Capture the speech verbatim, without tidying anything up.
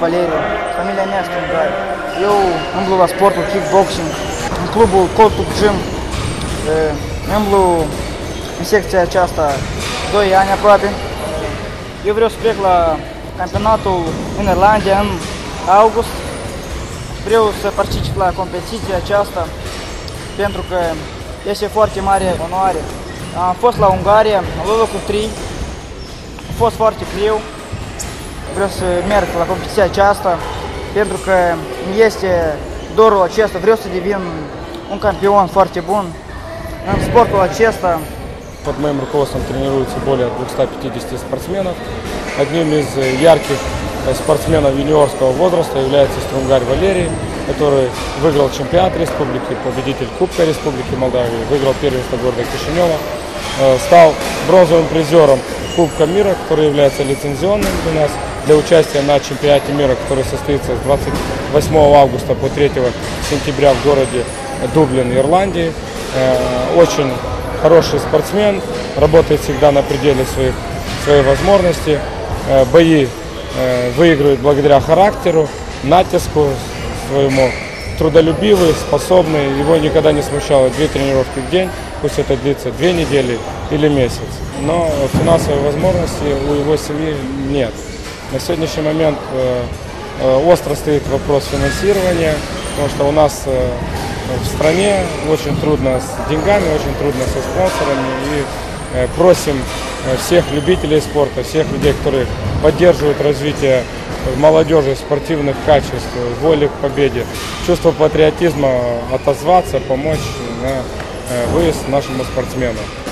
Валерий, фамилия minha Strungar. Eu umblu la sportul kickboxing în clubul Coltuc Gym. Umblu în secția aceasta doi ani aproape. Eu vreau să plec la campionatul în Irlanda în august. Vreau să particip la competiția aceasta pentru că este foarte mare onoare. Am fost la Ungaria, am luat locul trei. A fost foarte greu. Vreau să merg la competiția aceasta pentru că este dorul acesta. Vreau să devin un campion foarte bun în sportul acesta. Под моим руководством тренируется более двухсот пятидесяти спортсменов. Одним из ярких спортсменов юниорского возраста является Strungar Валерий, который выиграл чемпионат республики, победитель Кубка Республики Молдавии, выиграл первенство города Кишинева, стал бронзовым призером Кубка мира, который является лицензионным для нас, для участия на чемпионате мира, который состоится с двадцать восьмого августа по третьего сентября в городе Дублин, Ирландии. Очень хороший спортсмен, работает всегда на пределе своих, своей возможности. Бои выигрывает благодаря характеру, натиску своему, трудолюбивый, способный. Его никогда не смущало две тренировки в день, пусть это длится две недели или месяц. Но финансовой возможности у его семьи нет. На сегодняшний момент остро стоит вопрос финансирования, потому что у нас в стране очень трудно с деньгами, очень трудно со спонсорами. И просим всех любителей спорта, всех людей, которые поддерживают развитие молодежи, спортивных качеств, воли к победе, чувство патриотизма, отозваться, помочь на выезд нашему спортсмену.